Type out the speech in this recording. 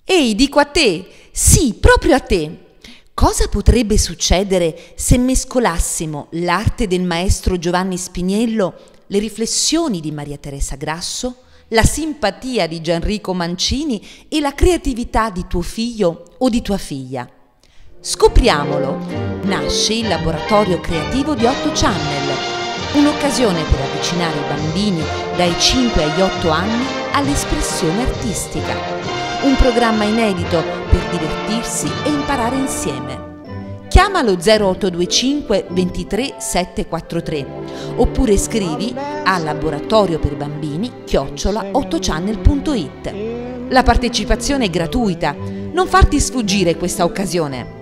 Ehi, dico a te, sì, proprio a te. Cosa potrebbe succedere se mescolassimo l'arte del maestro Giovanni Spiniello, le riflessioni di Maria Teresa Grasso, la simpatia di Gianrico Mancini e la creatività di tuo figlio o di tua figlia? Scopriamolo! Nasce il laboratorio creativo di 8 Channel, un'occasione per avvicinare i bambini dai 5 agli 8 anni all'espressione artistica. Un programma inedito per divertirsi e imparare insieme. Chiamalo 0825 23 743 oppure scrivi a laboratorioperbambini@8channel.it. La partecipazione è gratuita, non farti sfuggire questa occasione.